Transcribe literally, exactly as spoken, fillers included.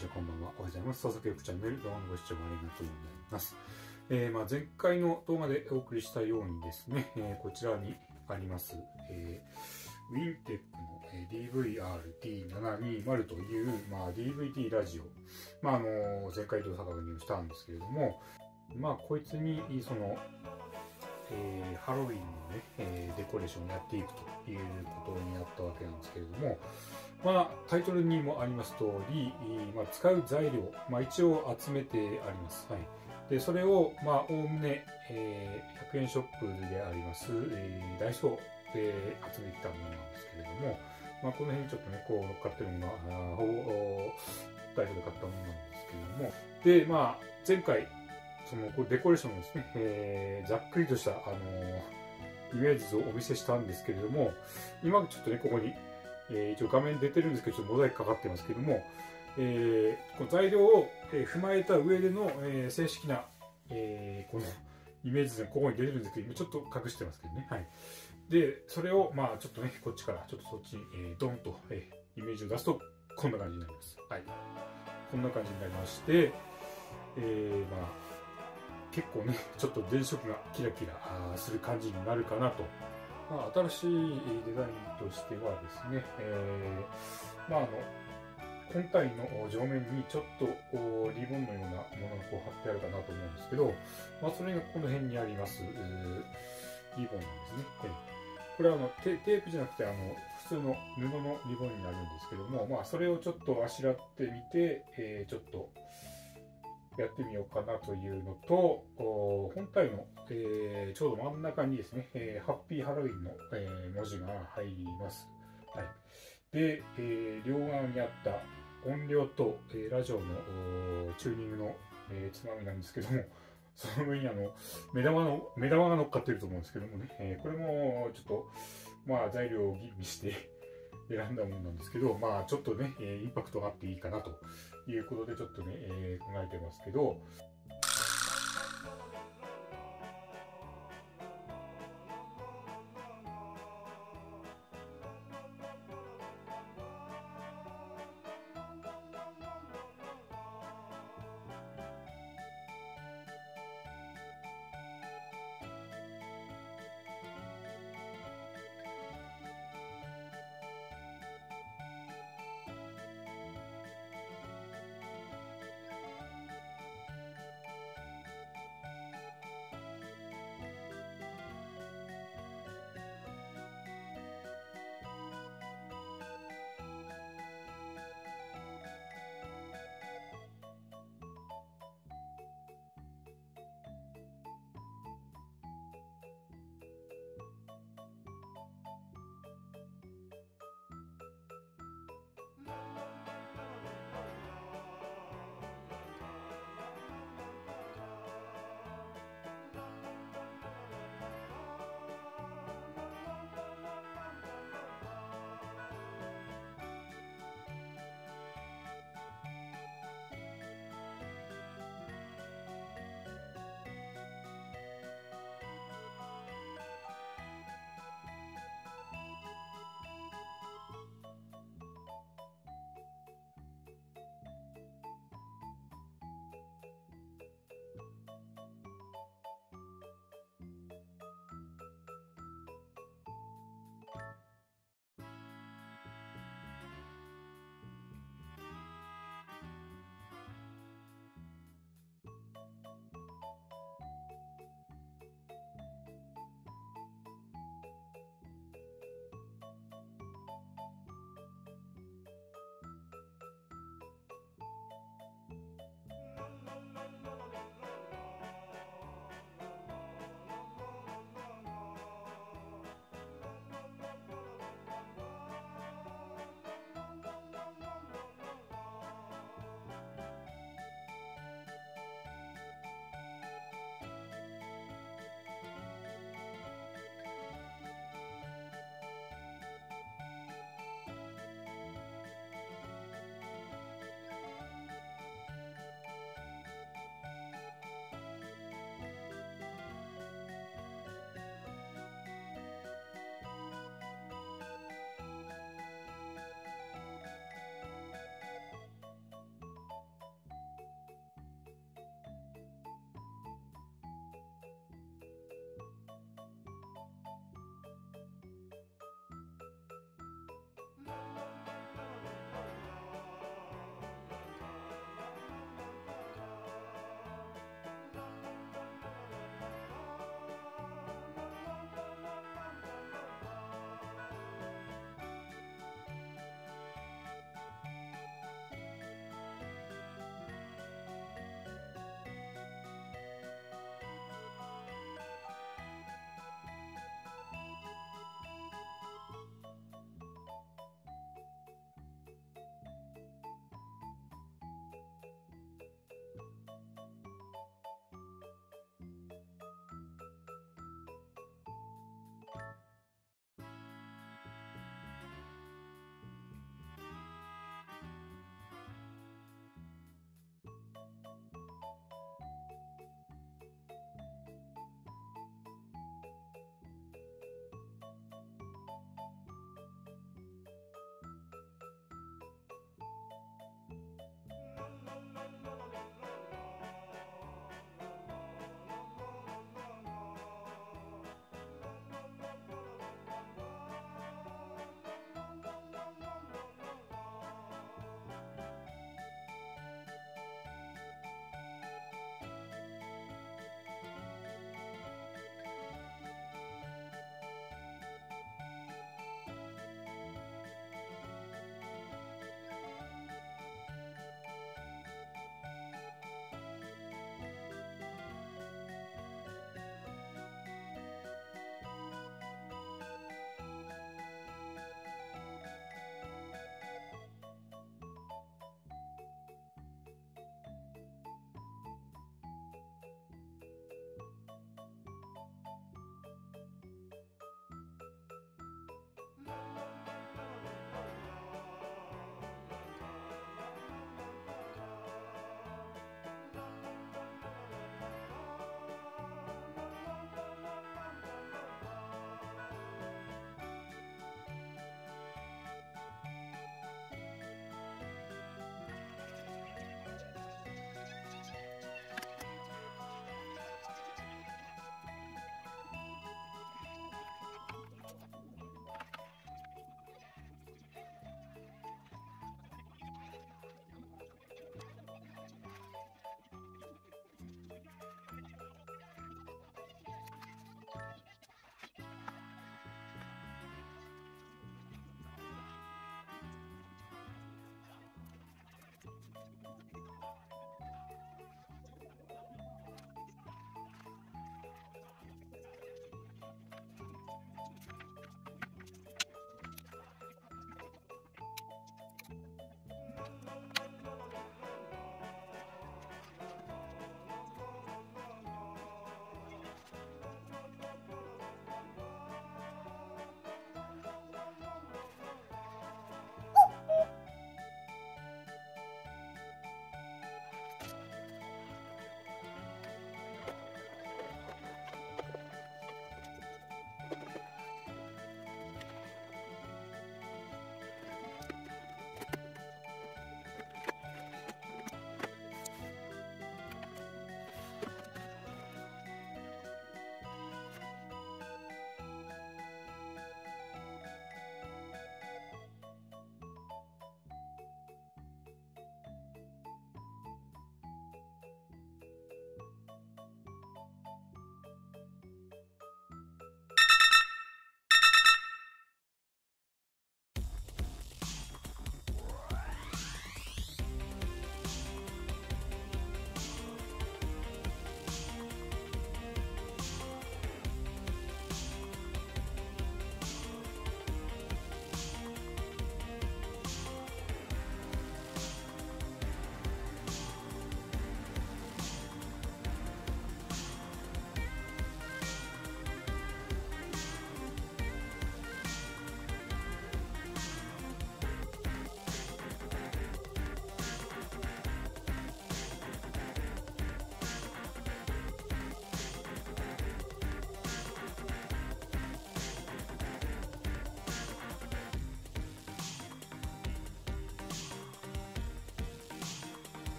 ちは、こんばんは。おはようございます。佐々木よくチャンネル動画のご視聴ありがとうございます。えー、まあ前回の動画でお送りしたようにですね、えー、こちらにあります、えー、ウィンテックの ディーブイアールティーななひゃくにじゅう という、まあ、ディーブイディー ラジオ、まああの前回動画確認をしたんですけれども、まあこいつにその、えー、ハロウィンのね、えー、デコレーションをやっていくということになったわけなんですけれども、まあ、タイトルにもあります通り、まあ、使う材料、まあ、一応集めてあります。はい。で、それを、まあ、おおむね、えー、ひゃくえんショップであります、えー、ダイソーで集めてきたものなんですけれども、まあ、この辺にちょっとね、こう乗っかってるものは、ほぼ、ダイソーで買ったものなんですけれども、で、まあ、前回、その、これデコレーションのですね、えー、ざっくりとした、あのー、イメージ図をお見せしたんですけれども、今ちょっとね、ここに、えー、一応画面出てるんですけど、ちょっとモザイクかかってますけども、えー、この材料を、えー、踏まえた上での、えー、正式な、えー、このイメージ図がここに出てるんですけど、今ちょっと隠してますけどね。はい。で、それを、まあちょっとね、こっちから、ちょっとそっちに、えー、ドンと、えー、イメージを出すと、こんな感じになります。はい。こんな感じになりまして、えー、まあ結構ね、ちょっと電飾がキラキラする感じになるかなと。まあ、新しいデザインとしてはですね、えー、まああの、本体の上面にちょっとリボンのようなものがこう貼ってあるかなと思うんですけど、まあそれがこの辺にあります、リボンなんですね。これはあのテープじゃなくてあの普通の布のリボンになるんですけども、まあそれをちょっとあしらってみて、えー、ちょっとやってみようかなというのと、本体の、えー、ちょうど真ん中にですね、えー、ハッピーハロウィンの、えー、文字が入ります。はい。で、えー、両側にあった音量と、えー、ラジオのチューニングの、えー、つまみなんですけども、その上にあの目玉の目玉が乗っかってると思うんですけどもね、えー、これもちょっとまあ材料を吟味して選んだものなんですけど、まあちょっとね、インパクトがあっていいかなということでちょっとね、えー、考えてますけど、